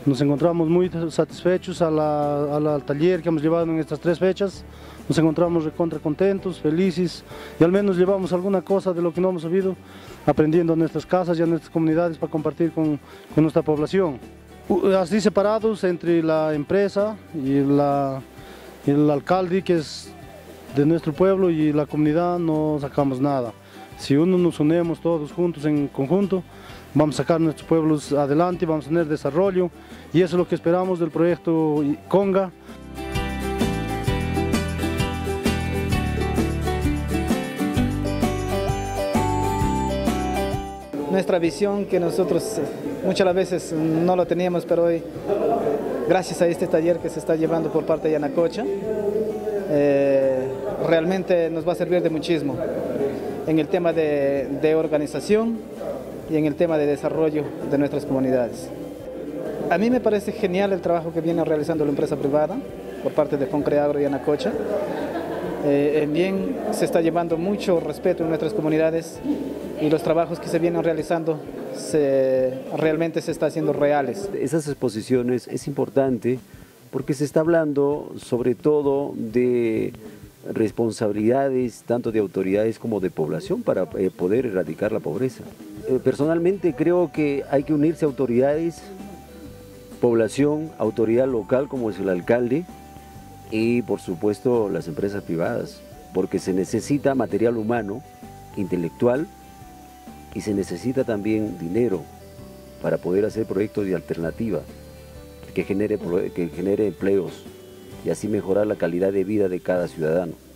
Nos encontramos muy satisfechos al taller que hemos llevado en estas 3 fechas. Nos encontramos recontra contentos, felices y al menos llevamos alguna cosa de lo que no hemos sabido aprendiendo en nuestras casas y en nuestras comunidades para compartir con nuestra población. Así separados entre la empresa y el alcalde que es de nuestro pueblo y la comunidad no sacamos nada. Si uno nos unimos todos juntos en conjunto, vamos a sacar nuestros pueblos adelante, vamos a tener desarrollo y eso es lo que esperamos del proyecto Conga. Nuestra visión que nosotros muchas veces no lo teníamos, pero hoy, gracias a este taller que se está llevando por parte de Yanacocha, realmente nos va a servir de muchísimo en el tema de organización y en el tema de desarrollo de nuestras comunidades. A mí me parece genial el trabajo que viene realizando la empresa privada por parte de Concreagro y Yanacocha. Bien se está llevando mucho respeto en nuestras comunidades y los trabajos que se vienen realizando realmente se están haciendo reales. Esas exposiciones es importante porque se está hablando sobre todo de responsabilidades tanto de autoridades como de población para poder erradicar la pobreza. Personalmente creo que hay que unirse autoridades, población, autoridad local como es el alcalde y por supuesto las empresas privadas, porque se necesita material humano, intelectual y se necesita también dinero para poder hacer proyectos de alternativa que genere empleos y así mejorar la calidad de vida de cada ciudadano.